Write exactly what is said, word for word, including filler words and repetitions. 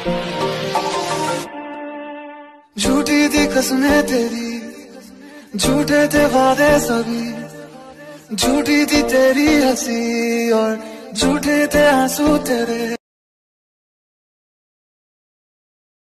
झूठी थी कसमें तेरी, झूठे थे वादे सभी, झूठी थी तेरी हंसी और झूठे थे आंसू तेरे।